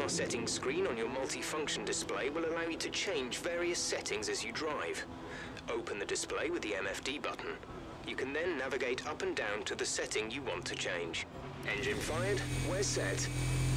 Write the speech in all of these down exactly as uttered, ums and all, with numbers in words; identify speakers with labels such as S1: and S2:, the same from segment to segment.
S1: car settings screen on your multifunction display will allow you to change various settings as you drive. Open the display with the M F D button. You can then navigate up and down to the setting you want to change. Engine fired, we're set.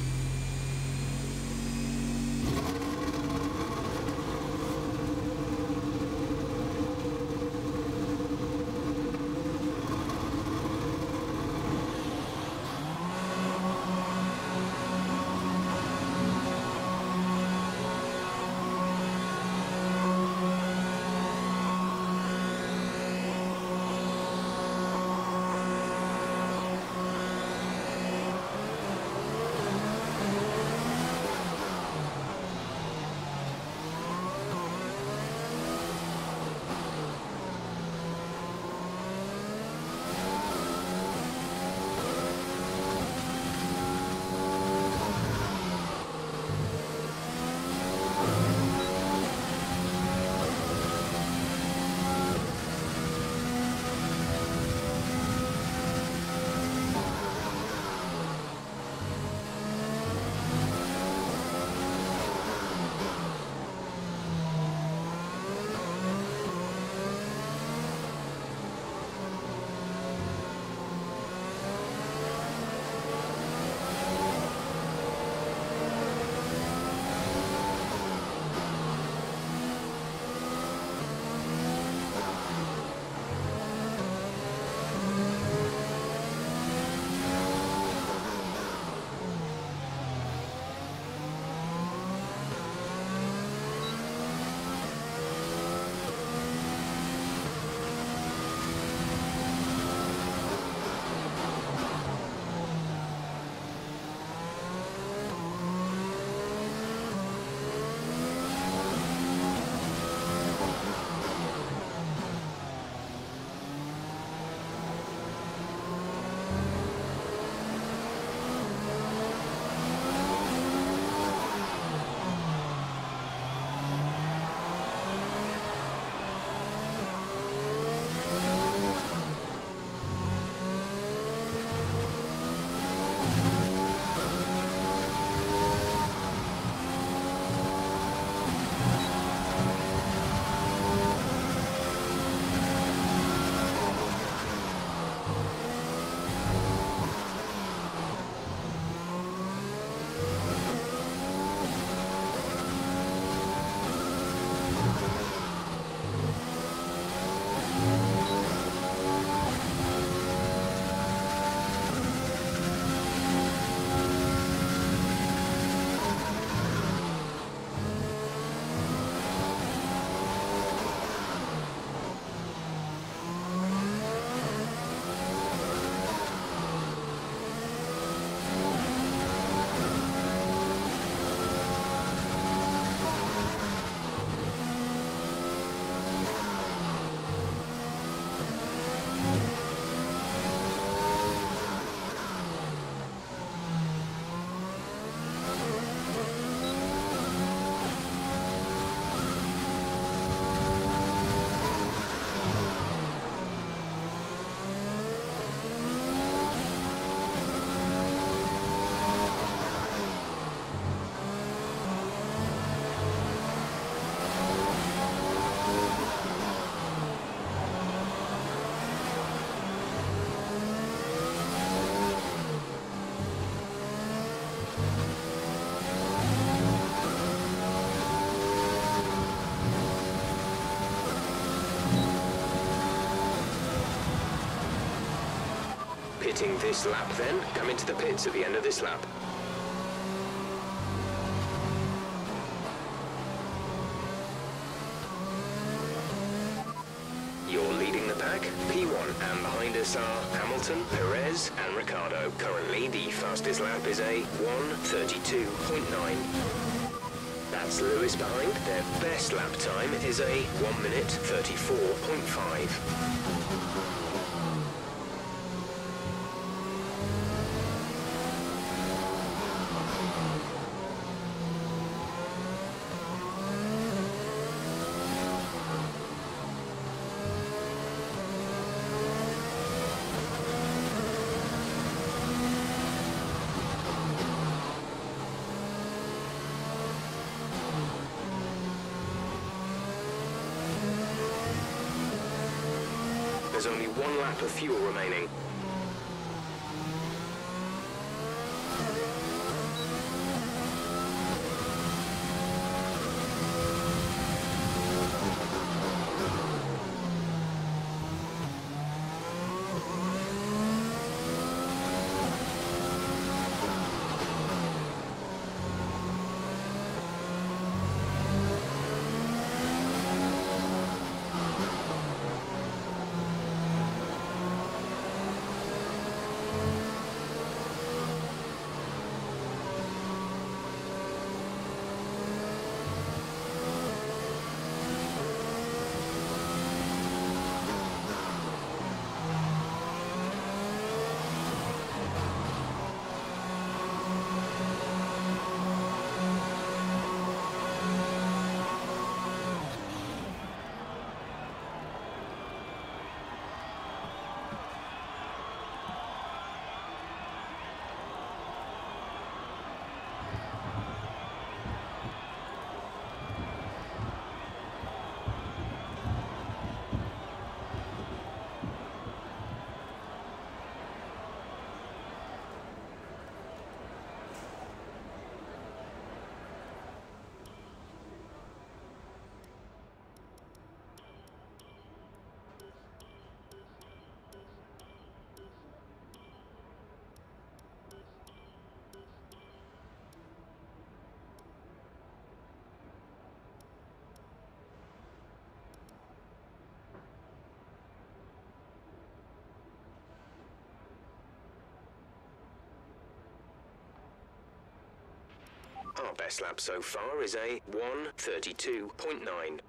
S1: Pitting this lap then, come into the pits at the end of this lap. You're leading the pack, P one, and behind us are Hamilton, Perez and Ricciardo. Currently the fastest lap is a one thirty-two point nine. That's Lewis behind. Their best lap time is a one minute thirty-four point five. There's only one lap of fuel remaining. Our best lap so far is a one thirty-two point nine.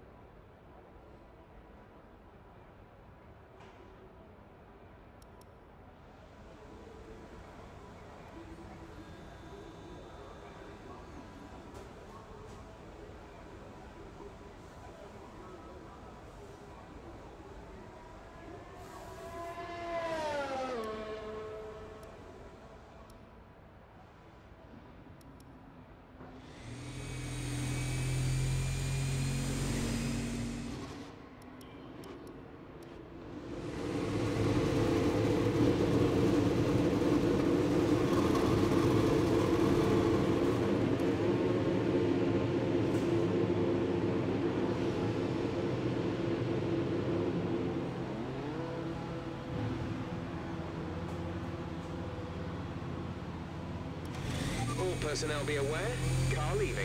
S1: Personnel be aware, car leaving.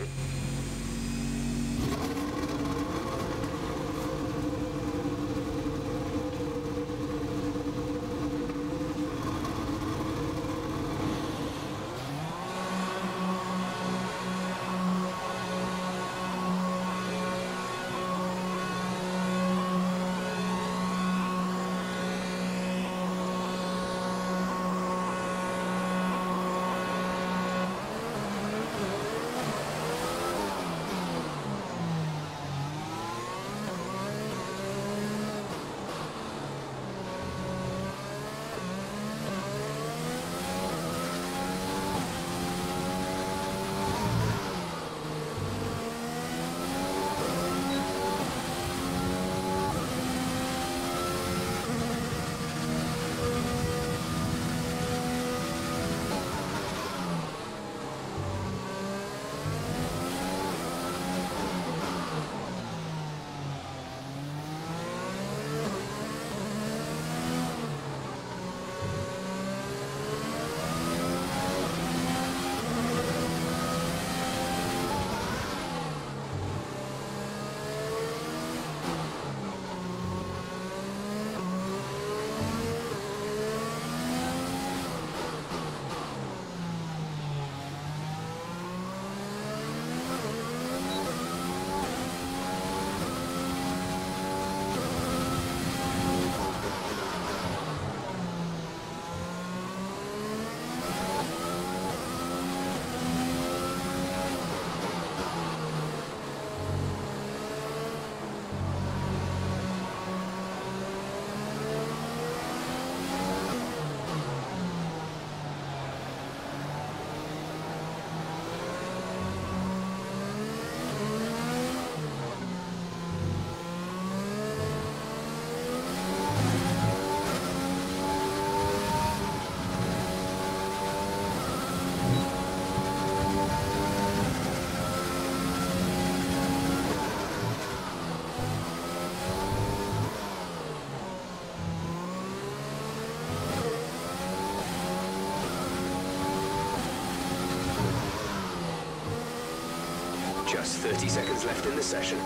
S1: Just thirty seconds left in the session.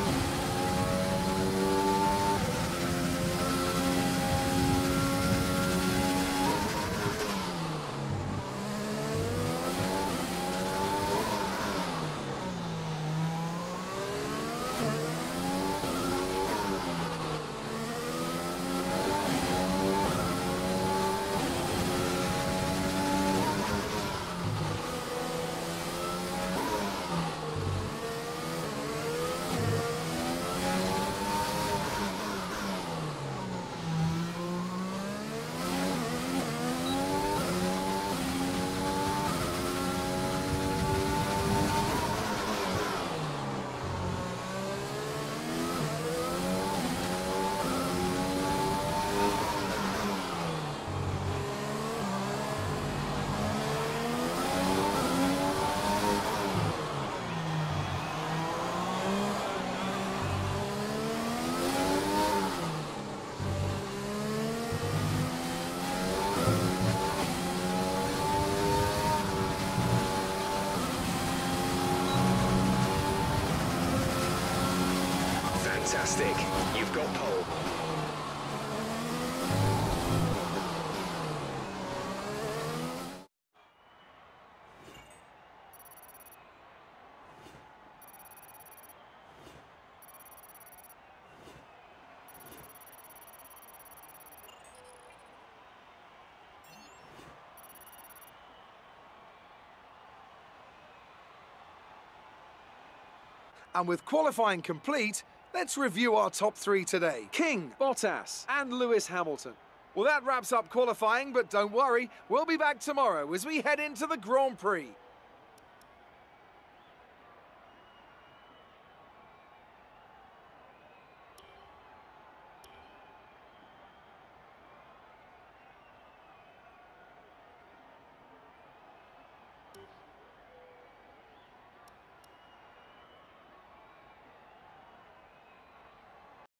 S1: Fantastic. You've got pole.
S2: And with qualifying complete, let's review our top three today. King, Bottas, and Lewis Hamilton. Well, that wraps up qualifying, but don't worry, we'll be back tomorrow as we head into the Grand Prix.